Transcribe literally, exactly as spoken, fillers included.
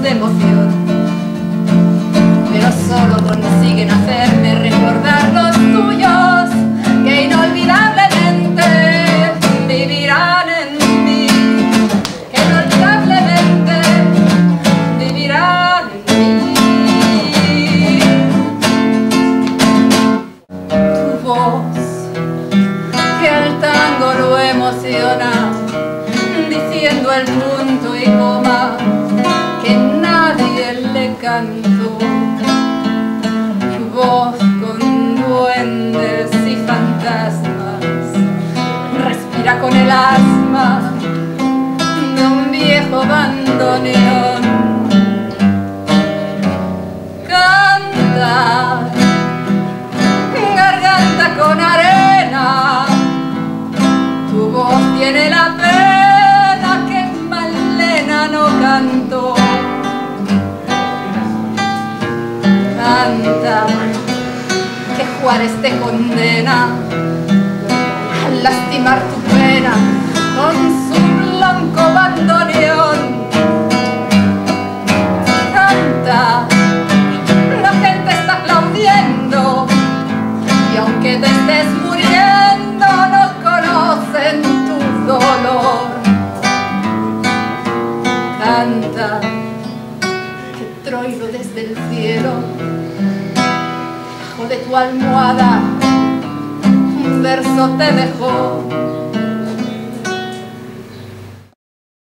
de emoción, pero solo consiguen hacerme recordar los tuyos, que inolvidablemente vivirán en mí, que inolvidablemente vivirán en mí. Tu voz, que al tango lo emociona, diciendo el punto y coma que nadie le cantó. Tu voz con duendes y fantasmas respira con el asma de un viejo bandoneón. Canta, garganta con arena, tu voz tiene la pena que Malena no cantó. Canta, que Juárez te condena a lastimar tu pena con su blanco bandoneón. Canta, la gente está aplaudiendo y aunque te estés muriendo no conocen tu dolor. Canta, que Troilo desde el cielo, bajo de tu almohada, un verso te dejó.